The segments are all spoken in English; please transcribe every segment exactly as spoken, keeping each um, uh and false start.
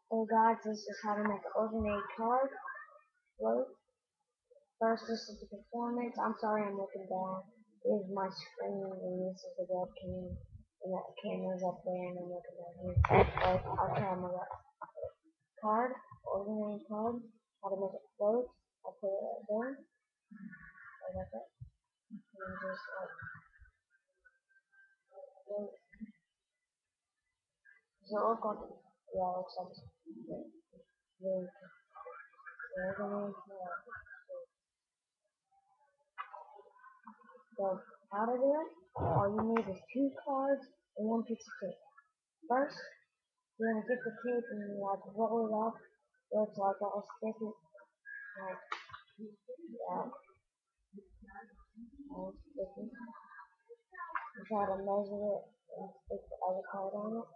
So guys, this is how to make an ordinary card. Load. First, this is the performance. I'm sorry I'm looking down. This is my screen, and this is the webcam. And that camera's up there, and I'm looking down here. But I'll try my best. Card, ordinary card. How to make it float. I'll put it right there. Like that. And then just like float. Does it look like? Yeah, it looks like it's really ordinary card. So how to do it? All you need is two cards and one piece of tape. First, you're gonna get the tape and you like roll it up so it's like all sticky, like that, all sticky. You try to measure it and stick the other card on it.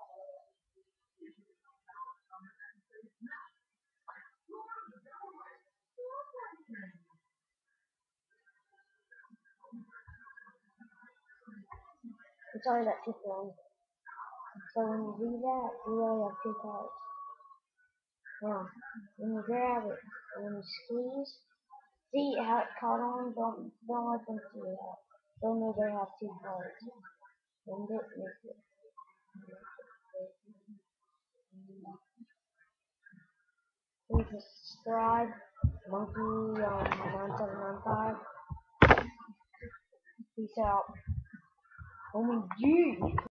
It's already got two long. So when you do that, you really have two cards. Now, when you grab it and when you squeeze, see how it caught on? Don't don't let them see that. They'll know they have two cards. And it makes it. Please subscribe, Monkey um, nine seven nine five. Peace out. Oh my G.